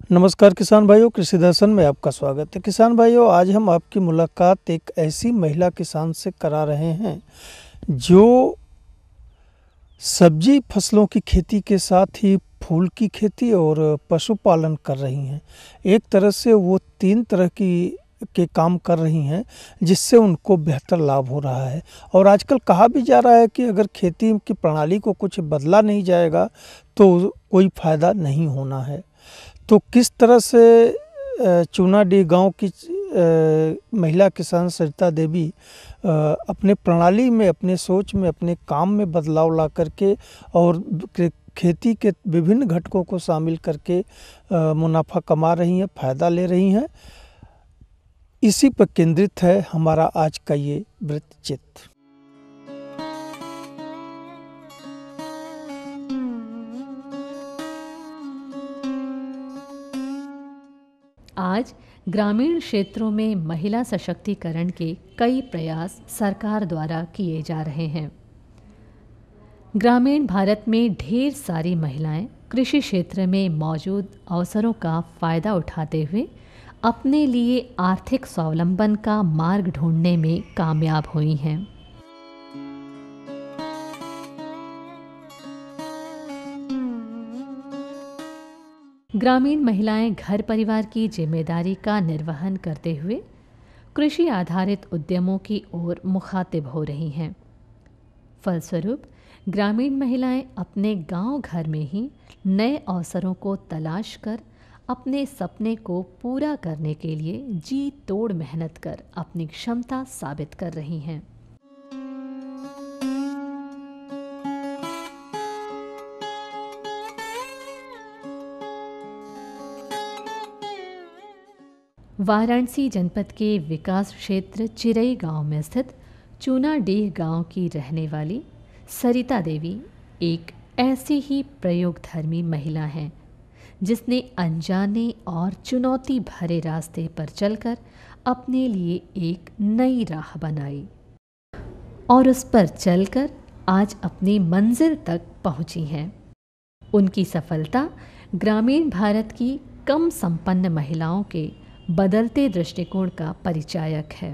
नमस्कार किसान भाइयों, कृषि दर्शन में आपका स्वागत है। किसान भाइयों, आज हम आपकी मुलाकात एक ऐसी महिला किसान से करा रहे हैं जो सब्जी फसलों की खेती के साथ ही फूल की खेती और पशुपालन कर रही हैं। एक तरह से वो 3 तरह के काम कर रही हैं, जिससे उनको बेहतर लाभ हो रहा है। और आजकल कहा भी जा रहा है कि अगर खेती की प्रणाली को कुछ बदला नहीं जाएगा तो कोई फ़ायदा नहीं होना है। तो किस तरह से चूनाडीह गांव की महिला किसान सरिता देवी अपने प्रणाली में, अपने सोच में, अपने काम में बदलाव ला करके और खेती के विभिन्न घटकों को शामिल करके मुनाफा कमा रही हैं, फ़ायदा ले रही हैं, इसी पर केंद्रित है हमारा आज का ये वृत्तचित्र। आज ग्रामीण क्षेत्रों में महिला सशक्तिकरण के कई प्रयास सरकार द्वारा किए जा रहे हैं। ग्रामीण भारत में ढेर सारी महिलाएं कृषि क्षेत्र में मौजूद अवसरों का फ़ायदा उठाते हुए अपने लिए आर्थिक स्वावलंबन का मार्ग ढूंढने में कामयाब हुई हैं। ग्रामीण महिलाएं घर परिवार की जिम्मेदारी का निर्वहन करते हुए कृषि आधारित उद्यमों की ओर मुखातिब हो रही हैं। फलस्वरूप ग्रामीण महिलाएं अपने गांव घर में ही नए अवसरों को तलाश कर अपने सपने को पूरा करने के लिए जी तोड़ मेहनत कर अपनी क्षमता साबित कर रही हैं। वाराणसी जनपद के विकास क्षेत्र चिरई गांव में स्थित चूनाडीह गांव की रहने वाली सरिता देवी एक ऐसी ही प्रयोगधर्मी महिला हैं जिसने अनजाने और चुनौती भरे रास्ते पर चलकर अपने लिए एक नई राह बनाई और उस पर चलकर आज अपनी मंजिल तक पहुंची हैं। उनकी सफलता ग्रामीण भारत की कम संपन्न महिलाओं के बदलते दृष्टिकोण का परिचायक है।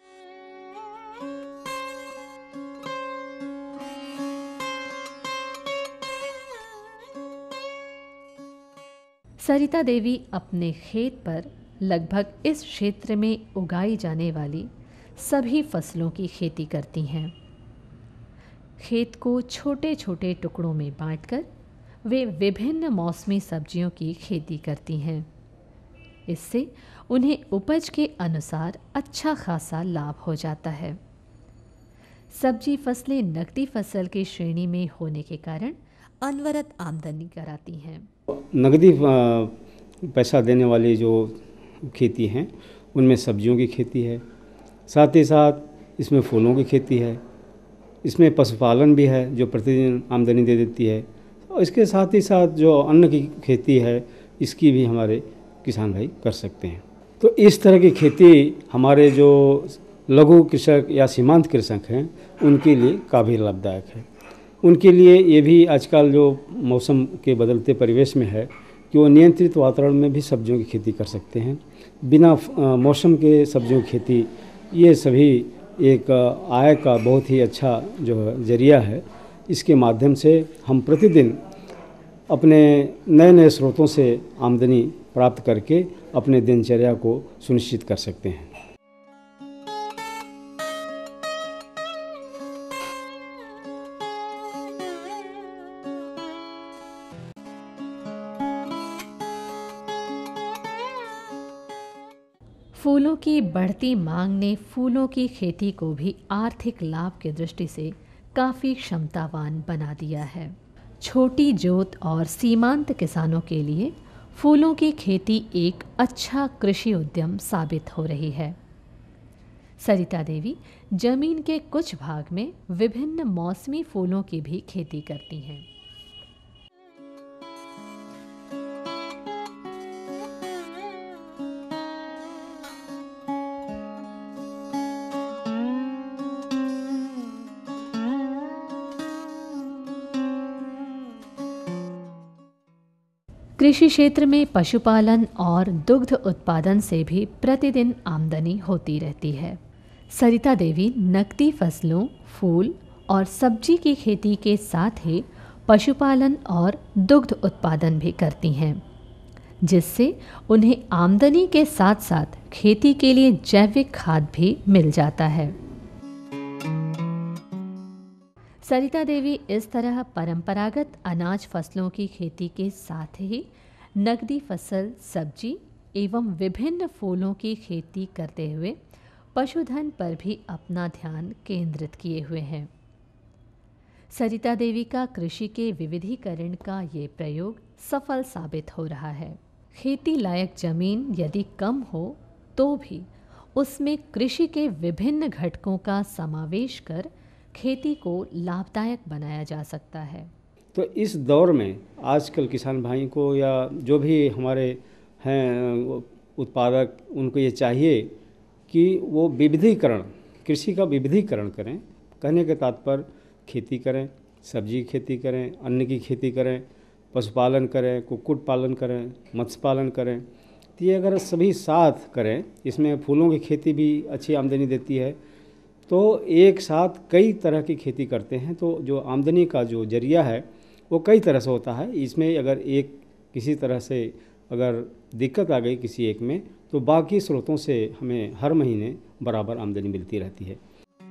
सरिता देवी अपने खेत पर लगभग इस क्षेत्र में उगाई जाने वाली सभी फसलों की खेती करती हैं। खेत को छोटे छोटे टुकड़ों में बांटकर वे विभिन्न मौसमी सब्जियों की खेती करती हैं। इससे उन्हें उपज के अनुसार अच्छा खासा लाभ हो जाता है। सब्जी फसलें नकदी फसल की श्रेणी में होने के कारण अनवरत आमदनी कराती हैं। नकदी पैसा देने वाली जो खेती हैं उनमें सब्जियों की खेती है, साथ ही साथ इसमें फूलों की खेती है, इसमें पशुपालन भी है जो प्रतिदिन आमदनी दे देती है, और इसके साथ ही साथ जो अन्न की खेती है इसकी भी हमारे किसान भाई कर सकते हैं। तो इस तरह की खेती हमारे जो लघु कृषक या सीमांत कृषक हैं उनके लिए काफ़ी लाभदायक है। उनके लिए ये भी आजकल जो मौसम के बदलते परिवेश में है कि वो नियंत्रित वातावरण में भी सब्जियों की खेती कर सकते हैं। बिना मौसम के सब्जियों की खेती, ये सभी एक आय का बहुत ही अच्छा जो जरिया है। इसके माध्यम से हम प्रतिदिन अपने नए नए स्रोतों से आमदनी प्राप्त करके अपने दिनचर्या को सुनिश्चित कर सकते हैं। फूलों की बढ़ती मांग ने फूलों की खेती को भी आर्थिक लाभ की दृष्टि से काफ़ी क्षमतावान बना दिया है। छोटी जोत और सीमांत किसानों के लिए फूलों की खेती एक अच्छा कृषि उद्यम साबित हो रही है। सरिता देवी जमीन के कुछ भाग में विभिन्न मौसमी फूलों की भी खेती करती हैं। कृषि क्षेत्र में पशुपालन और दुग्ध उत्पादन से भी प्रतिदिन आमदनी होती रहती है। सरिता देवी नकदी फसलों, फूल और सब्जी की खेती के साथ ही पशुपालन और दुग्ध उत्पादन भी करती हैं, जिससे उन्हें आमदनी के साथ साथ खेती के लिए जैविक खाद भी मिल जाता है। सरिता देवी इस तरह परंपरागत अनाज फसलों की खेती के साथ ही नकदी फसल, सब्जी एवं विभिन्न फूलों की खेती करते हुए पशुधन पर भी अपना ध्यान केंद्रित किए हुए हैं। सरिता देवी का कृषि के विविधीकरण का ये प्रयोग सफल साबित हो रहा है। खेती लायक जमीन यदि कम हो तो भी उसमें कृषि के विभिन्न घटकों का समावेश कर खेती को लाभदायक बनाया जा सकता है। तो इस दौर में आजकल किसान भाई को या जो भी हमारे हैं उत्पादक, उनको ये चाहिए कि वो विविधीकरण, कृषि का विविधीकरण करें। कहने के तात्पर्य खेती करें, सब्जी की खेती करें, अन्न की खेती करें, पशुपालन करें, कुक्कुट पालन करें, मत्स्य पालन करें। तो ये अगर सभी साथ करें, इसमें फूलों की खेती भी अच्छी आमदनी देती है, तो एक साथ कई तरह की खेती करते हैं तो जो आमदनी का जो जरिया है वो कई तरह से होता है। इसमें अगर एक किसी तरह से अगर दिक्कत आ गई किसी एक में, तो बाकी स्रोतों से हमें हर महीने बराबर आमदनी मिलती रहती है।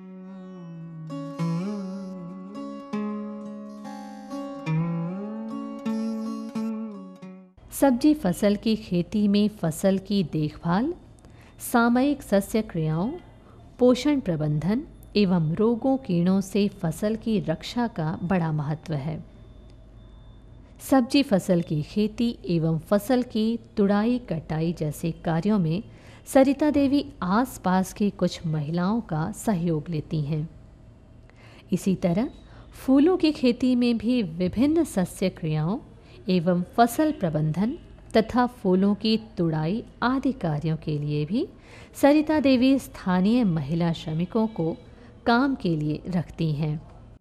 सब्जी फसल की खेती में फसल की देखभाल, सामयिक सस्य क्रियाओं, पोषण प्रबंधन एवं रोगों कीड़ों से फसल की रक्षा का बड़ा महत्व है। सब्जी फसल की खेती एवं फसल की तुड़ाई कटाई जैसे कार्यों में सरिता देवी आसपास की कुछ महिलाओं का सहयोग लेती हैं। इसी तरह फूलों की खेती में भी विभिन्न सस्य क्रियाओं एवं फसल प्रबंधन तथा फूलों की तुड़ाई आदि कार्यों के लिए भी सरिता देवी स्थानीय महिला श्रमिकों को काम के लिए रखती हैं।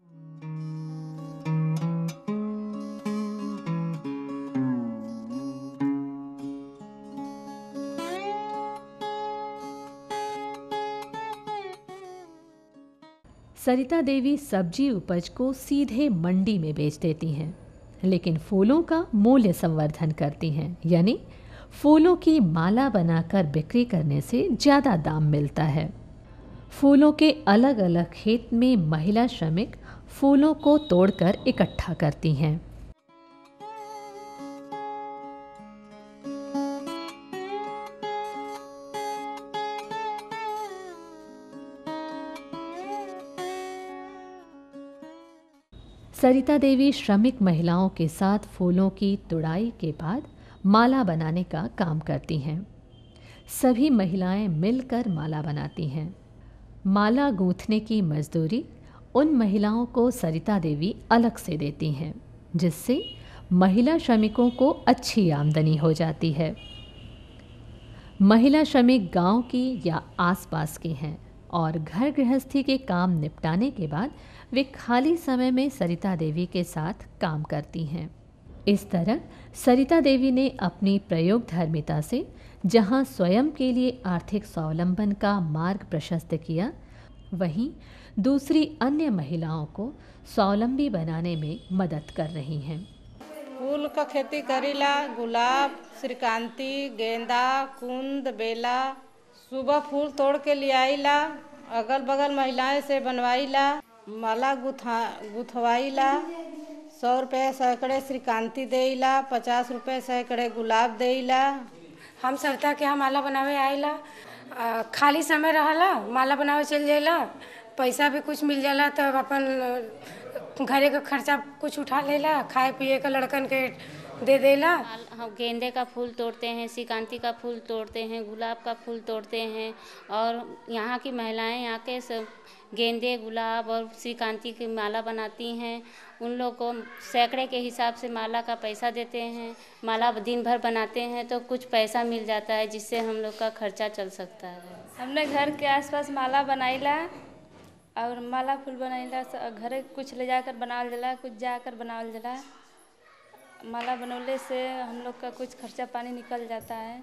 सरिता देवी सब्जी उपज को सीधे मंडी में बेच देती हैं, लेकिन फूलों का मूल्य संवर्धन करती हैं, यानी फूलों की माला बनाकर बिक्री करने से ज़्यादा दाम मिलता है। फूलों के अलग अलग खेत में महिला श्रमिक फूलों को तोड़कर इकट्ठा करती हैं। सरिता देवी श्रमिक महिलाओं के साथ फूलों की तुड़ाई के बाद माला बनाने का काम करती हैं। सभी महिलाएं मिलकर माला बनाती हैं। माला गूंथने की मजदूरी उन महिलाओं को सरिता देवी अलग से देती हैं, जिससे महिला श्रमिकों को अच्छी आमदनी हो जाती है। महिला श्रमिक गांव की या आसपास की हैं और घर गृहस्थी के काम निपटाने के बाद वे खाली समय में सरिता देवी के साथ काम करती हैं। इस तरह सरिता देवी ने अपनी प्रयोगधर्मिता से जहां स्वयं के लिए आर्थिक स्वावलंबन का मार्ग प्रशस्त किया, वहीं दूसरी अन्य महिलाओं को स्वावलंबी बनाने में मदद कर रही हैं। फूल का खेती करीला, गुलाब, श्रीकांती, गेंदा, कुंद, बेला। सुबह फूल तोड़ के ले आईला, अगल बगल महिलाएं से बनवाईला, माला गुथवाईला। 100 रुपये सैकड़े श्रीकांती देईला, 50 रुपये सैकड़े गुलाब देईला। हम सरिता के यहाँ माला बनावे आइला, खाली समय रहला माला बनावे चल जाइला, पैसा भी कुछ मिल जाला, तब अपन घरे का खर्चा कुछ उठा लेला, खाए पिए का लड़कन के दे देला। हम गेंदे का फूल तोड़ते हैं, श्रीकांती का फूल तोड़ते हैं, गुलाब का फूल तोड़ते हैं, और यहाँ की महिलाएं आके सब गेंदे, गुलाब और श्रीकांती की माला बनाती हैं। उन लोग को सैकड़े के हिसाब से माला का पैसा देते हैं। माला दिन भर बनाते हैं तो कुछ पैसा मिल जाता है, जिससे हम लोग का खर्चा चल सकता है। हमने घर के आसपास माला बनाईला और माला फूल बनाईला, घरे कुछ ले जाकर बनावल जाला, कुछ जाकर बनावल जाला। माला बनौले से हम लोग का कुछ खर्चा पानी निकल जाता है।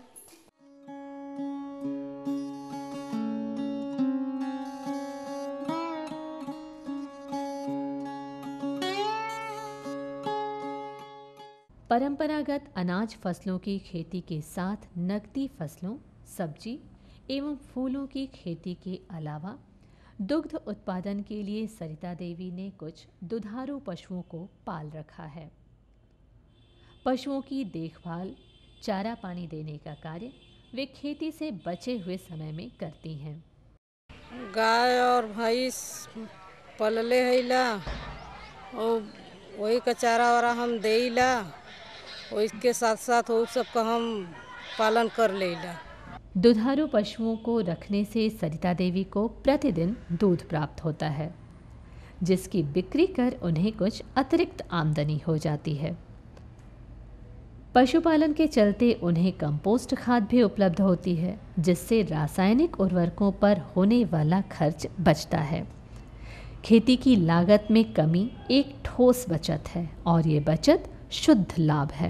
परंपरागत अनाज फसलों की खेती के साथ नकदी फसलों, सब्जी एवं फूलों की खेती के अलावा दुग्ध उत्पादन के लिए सरिता देवी ने कुछ दुधारू पशुओं को पाल रखा है। पशुओं की देखभाल, चारा पानी देने का कार्य वे खेती से बचे हुए समय में करती हैं। गाय और भैंस पलले हैला और वही का चारा वारा हम देला, इसके साथ साथ वो सबका हम पालन कर लेला। दुधारू पशुओं को रखने से सरिता देवी को प्रतिदिन दूध प्राप्त होता है, जिसकी बिक्री कर उन्हें कुछ अतिरिक्त आमदनी हो जाती है। पशुपालन के चलते उन्हें कंपोस्ट खाद भी उपलब्ध होती है, जिससे रासायनिक उर्वरकों पर होने वाला खर्च बचता है। खेती की लागत में कमी एक ठोस बचत है और ये बचत शुद्ध लाभ है।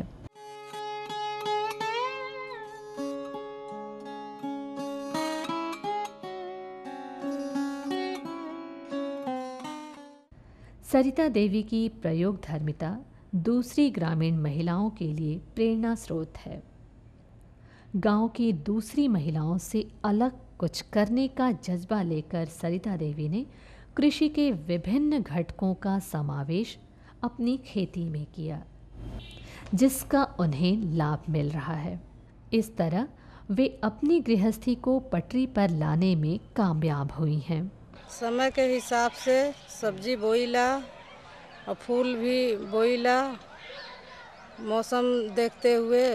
सरिता देवी की प्रयोग धर्मिता दूसरी ग्रामीण महिलाओं के लिए प्रेरणा स्रोत है। गांव की दूसरी महिलाओं से अलग कुछ करने का जज्बा लेकर सरिता देवी ने कृषि के विभिन्न घटकों का समावेश अपनी खेती में किया, जिसका उन्हें लाभ मिल रहा है। इस तरह वे अपनी गृहस्थी को पटरी पर लाने में कामयाब हुई हैं। समय के हिसाब से सब्जी बोईला और फूल भी बोईला, मौसम देखते हुए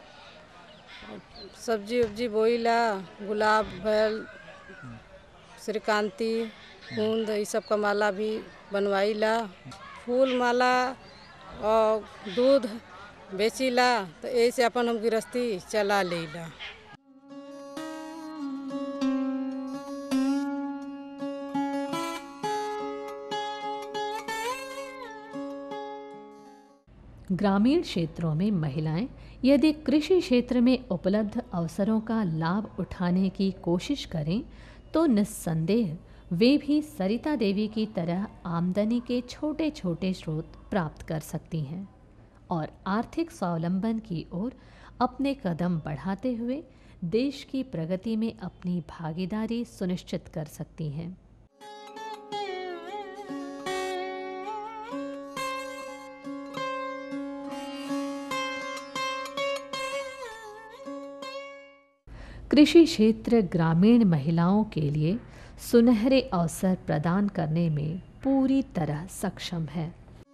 सब्जी उब्जी बोईला, गुलाब भैल, श्रीकांती, कुंद, ये सब का माला भी बनवाईला। फूल माला और दूध बेचीला, तो ऐसे अपन हम गृहस्थी चला लेला। ग्रामीण क्षेत्रों में महिलाएं यदि कृषि क्षेत्र में उपलब्ध अवसरों का लाभ उठाने की कोशिश करें तो निस्संदेह वे भी सरिता देवी की तरह आमदनी के छोटे छोटे स्रोत प्राप्त कर सकती हैं और आर्थिक स्वावलंबन की ओर अपने कदम बढ़ाते हुए देश की प्रगति में अपनी भागीदारी सुनिश्चित कर सकती हैं। कृषि क्षेत्र ग्रामीण महिलाओं के लिए सुनहरे अवसर प्रदान करने में पूरी तरह सक्षम है।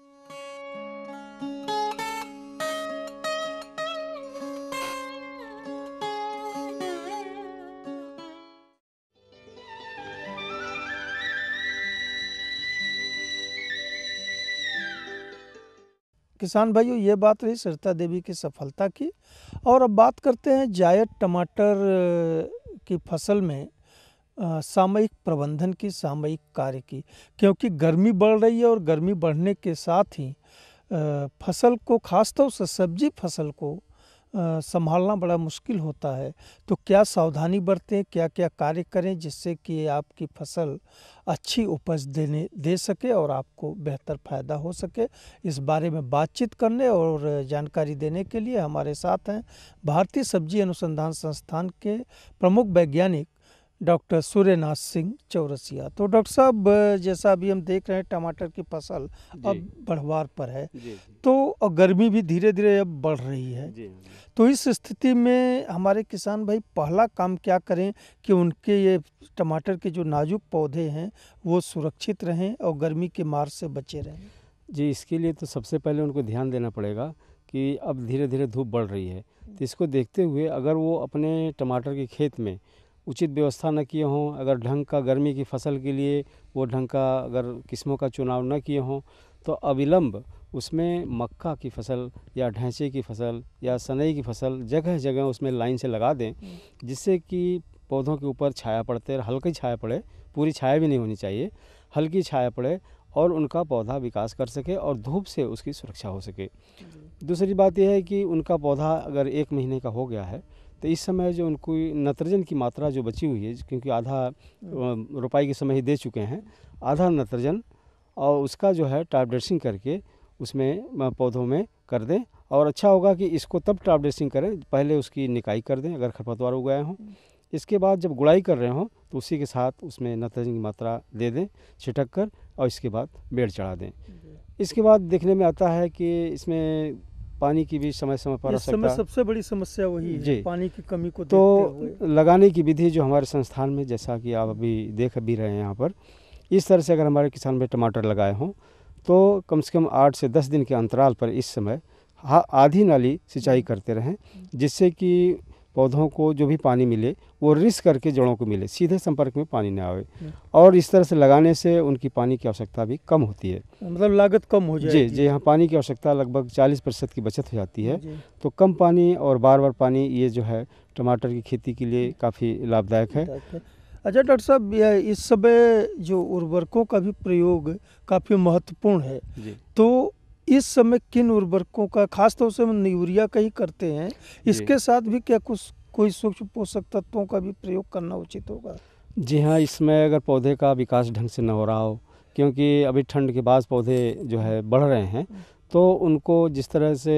किसान भाइयों, ये बात रही सरिता देवी की सफलता की। और अब बात करते हैं जायद टमाटर की फसल में सामयिक प्रबंधन की, सामयिक कार्य की। क्योंकि गर्मी बढ़ रही है और गर्मी बढ़ने के साथ ही फसल को, खासतौर से सब्जी फसल को संभालना बड़ा मुश्किल होता है। तो क्या सावधानी बरतें, क्या क्या कार्य करें जिससे कि आपकी फसल अच्छी उपज दे सके और आपको बेहतर फ़ायदा हो सके। इस बारे में बातचीत करने और जानकारी देने के लिए हमारे साथ हैं भारतीय सब्जी अनुसंधान संस्थान के प्रमुख वैज्ञानिक डॉक्टर सूर्यनाथ सिंह चौरसिया। तो डॉक्टर साहब, जैसा अभी हम देख रहे हैं टमाटर की फसल अब बढ़वार पर है, तो गर्मी भी धीरे धीरे अब बढ़ रही है। तो इस स्थिति में हमारे किसान भाई पहला काम क्या करें कि उनके ये टमाटर के जो नाजुक पौधे हैं वो सुरक्षित रहें और गर्मी के मार से बचे रहें? जी, इसके लिए तो सबसे पहले उनको ध्यान देना पड़ेगा कि अब धीरे धीरे धूप बढ़ रही है, तो इसको देखते हुए अगर वो अपने टमाटर के खेत में उचित व्यवस्था न किए हों, अगर ढंग का गर्मी की फसल के लिए वो ढंग का अगर किस्मों का चुनाव न किए हों, तो अविलंब उसमें मक्का की फसल या ढैंचे की फसल या सनई की फसल जगह जगह उसमें लाइन से लगा दें, जिससे कि पौधों के ऊपर छाया पड़ते, हल्की छाया पड़े, पूरी छाया भी नहीं होनी चाहिए, हल्की छाया पड़े और उनका पौधा विकास कर सके और धूप से उसकी सुरक्षा हो सके। दूसरी बात यह है कि उनका पौधा अगर 1 महीने का हो गया है तो इस समय जो उनको नाइट्रोजन की मात्रा जो बची हुई है, क्योंकि आधा रोपाई के समय ही दे चुके हैं, आधा नाइट्रोजन और उसका जो है टॉप ड्रेसिंग करके उसमें पौधों में कर दें। और अच्छा होगा कि इसको तब टॉप ड्रेसिंग करें, पहले उसकी निकाई कर दें अगर खरपतवार उग गए हों। इसके बाद जब गुड़ाई कर रहे हों तो उसी के साथ उसमें नाइट्रोजन की मात्रा दे दें छिटक कर, और इसके बाद बेड़ चढ़ा दें। इसके बाद देखने में आता है कि इसमें पानी की भी समय समय पर इस समय सबसे बड़ी समस्या वही है, पानी की कमी को देखते हुए। तो लगाने की विधि जो हमारे संस्थान में, जैसा कि आप अभी देख भी रहे हैं यहाँ पर, इस तरह से अगर हमारे किसान भाई टमाटर लगाए हों तो कम से कम 8 से 10 दिन के अंतराल पर इस समय आधी नाली सिंचाई करते रहें, जिससे कि पौधों को जो भी पानी मिले वो रिस करके जड़ों को मिले, सीधे संपर्क में पानी न आवे। और इस तरह से लगाने से उनकी पानी की आवश्यकता भी कम होती है, मतलब लागत कम हो जाएगी। जी, यहाँ पानी की आवश्यकता लगभग 40% की बचत हो जाती है। तो कम पानी और बार बार पानी, ये जो है टमाटर की खेती के लिए काफ़ी लाभदायक है। अच्छा डॉक्टर साहब, इस समय जो उर्वरकों का भी प्रयोग काफ़ी महत्वपूर्ण है, तो इस समय किन उर्वरकों का, खास तौर से हम यूरिया का ही करते हैं, इसके साथ भी क्या कोई सूक्ष्म पोषक तत्वों का भी प्रयोग करना उचित होगा? जी हाँ, इसमें अगर पौधे का विकास ढंग से न हो रहा हो, क्योंकि अभी ठंड के बाद पौधे जो है बढ़ रहे हैं, तो उनको जिस तरह से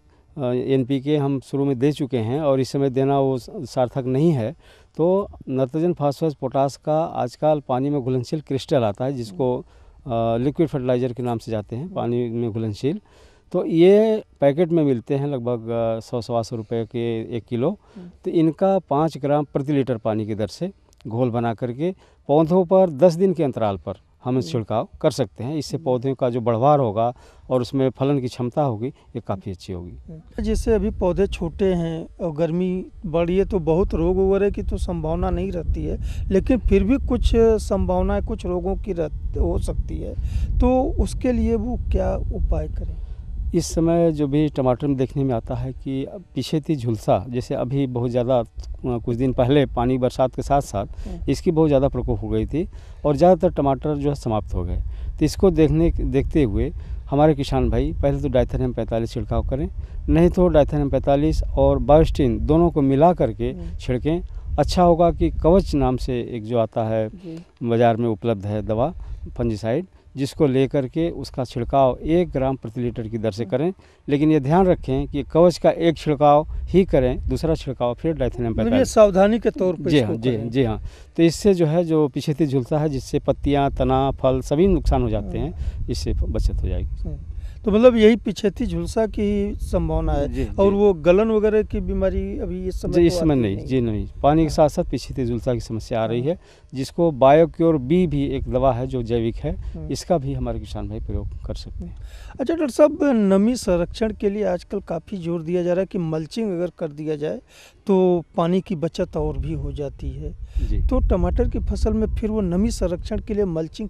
NPK हम शुरू में दे चुके हैं और इस समय देना वो सार्थक नहीं है, तो नाइट्रोजन, फास्फोरस, पोटास का आजकल पानी में घुलनशील क्रिस्टल आता है, जिसको लिक्विड फर्टिलाइज़र के नाम से जाते हैं, पानी में घुलनशील। तो ये पैकेट में मिलते हैं लगभग 100-125 रुपये के 1 किलो। तो इनका 5 ग्राम प्रति लीटर पानी की दर से घोल बना करके पौधों पर 10 दिन के अंतराल पर हम छिड़काव कर सकते हैं। इससे पौधों का जो बढ़वार होगा और उसमें फलन की क्षमता होगी, ये काफ़ी अच्छी होगी। जैसे अभी पौधे छोटे हैं और गर्मी बढ़ी है तो बहुत रोग वगैरह की तो संभावना नहीं रहती है, लेकिन फिर भी कुछ संभावनाएं कुछ रोगों की हो सकती है, तो उसके लिए वो क्या उपाय करें? इस समय जो भी टमाटर में देखने में आता है कि पिछेती झुलसा, जैसे अभी बहुत ज़्यादा कुछ दिन पहले पानी बरसात के साथ साथ इसकी बहुत ज़्यादा प्रकोप हो गई थी और ज़्यादातर टमाटर जो है समाप्त हो गए। तो इसको देखते हुए हमारे किसान भाई पहले तो डाइथेनियम 45 छिड़काव करें, नहीं तो डाइथेनियम 45 और बायोस्टिन दोनों को मिला करके छिड़कें। अच्छा होगा कि कवच नाम से एक जो आता है बाज़ार में उपलब्ध है दवा, फंजीसाइड, जिसको लेकर के उसका छिड़काव 1 ग्राम प्रति लीटर की दर से करें। लेकिन ये ध्यान रखें कि कवच का एक छिड़काव ही करें, दूसरा छिड़काव फिर डाइथेनियम 45। सावधानी के तौर पर। जी हाँ। तो इससे जो है जो पिछेती झुलसा है, जिससे पत्तियां, तना, फल सभी नुकसान हो जाते हैं, इससे बचत हो जाएगी। तो मतलब यही पिछेती झुलसा की संभावना है। और वो गलन वगैरह की बीमारी अभी इस समय नहीं। पानी के साथ साथ पिछेती झुलसा की समस्या आ रही है, जिसको बायोक्योर बी भी एक दवा है जो जैविक है, इसका भी हमारे किसान भाई प्रयोग कर सकते हैं। अच्छा डॉक्टर साहब, नमी संरक्षण के लिए आजकल काफ़ी जोर दिया जा रहा है कि मल्चिंग अगर कर दिया जाए तो पानी की बचत और भी हो जाती है। तो टमाटर की फसल में फिर वो नमी संरक्षण के लिए मल्चिंग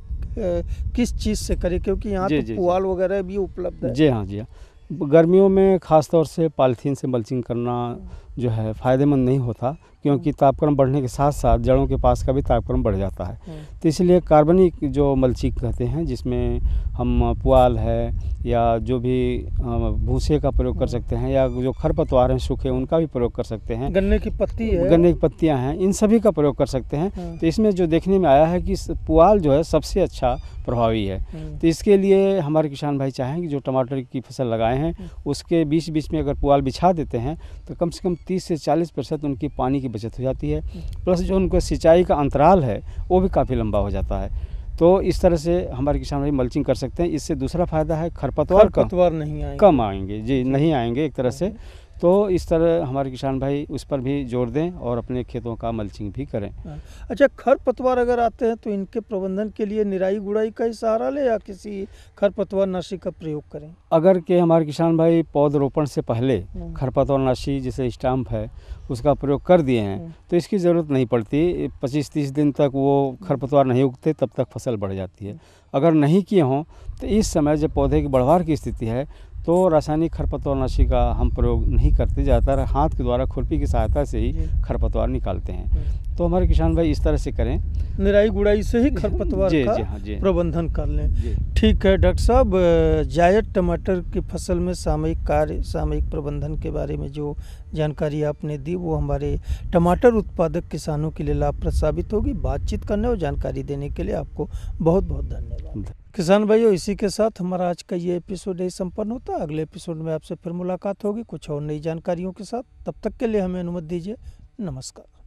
किस चीज़ से करें, क्योंकि यहाँ तो पुआल वगैरह भी उपलब्ध है? जी हाँ। गर्मियों में ख़ास तौर से पॉलीथीन से मल्चिंग करना जो है फ़ायदेमंद नहीं होता, क्योंकि तापक्रम बढ़ने के साथ साथ जड़ों के पास का भी तापक्रम बढ़ जाता है। तो इसलिए कार्बनिक जो मल्चिंग कहते हैं, जिसमें हम पुआल है या जो भी भूसे का प्रयोग कर सकते हैं, या जो खरपतवार हैं सूखे उनका भी प्रयोग कर सकते हैं, गन्ने की पत्ती है, गन्ने की पत्तियां हैं, इन सभी का प्रयोग कर सकते हैं। तो इसमें जो देखने में आया है कि पुआल जो है सबसे अच्छा प्रभावी है। तो इसके लिए हमारे किसान भाई चाहें कि जो टमाटर की फसल लगाए हैं उसके बीच बीच में अगर पुआल बिछा देते हैं तो कम से कम 30 से 40% उनकी पानी की बचत हो जाती है। प्लस जो उनका सिंचाई का अंतराल है वो भी काफ़ी लंबा हो जाता है। तो इस तरह से हमारे किसान भाई मल्चिंग कर सकते हैं। इससे दूसरा फ़ायदा है खरपतवार कम आएंगे। जी, नहीं आएंगे एक तरह से। तो इस तरह हमारे किसान भाई उस पर भी जोर दें और अपने खेतों का मल्चिंग भी करें। अच्छा, खरपतवार अगर आते हैं तो इनके प्रबंधन के लिए निराई गुड़ाई का ही सहारा ले या किसी खरपतवार नाशी का प्रयोग करें? अगर के हमारे किसान भाई पौधरोपण से पहले खरपतवार नाशी जैसे स्टाम्प है उसका प्रयोग कर दिए हैं तो इसकी ज़रूरत नहीं पड़ती। 25-30 दिन तक वो खरपतवार नहीं उगते, तब तक फसल बढ़ जाती है। अगर नहीं किए हों तो इस समय जब पौधे की बढ़वार की स्थिति है तो रासायनिक खरपतवारनाशी का हम प्रयोग नहीं करते, ज़्यादातर हाथ के द्वारा खुरपी की सहायता से ही खरपतवार निकालते हैं। तो हमारे किसान भाई इस तरह से करें, निराई गुड़ाई से ही खरपतवार जी, का जी, हाँ, जी। प्रबंधन कर लें। जी। ठीक है डॉक्टर साहब, जायद टमाटर की फसल में सामयिक कार्य, सामयिक प्रबंधन के बारे में जो जानकारी आपने दी वो हमारे टमाटर उत्पादक किसानों के लिए लाभप्रद साबित होगी। बातचीत करने और जानकारी देने के लिए आपको बहुत बहुत धन्यवाद। किसान भाइयों, इसी के साथ हमारा आज का ये एपिसोड यही संपन्न होता है। अगले एपिसोड में आपसे फिर मुलाकात होगी कुछ और नई जानकारियों के साथ। तब तक के लिए हमें अनुमति दीजिए। नमस्कार।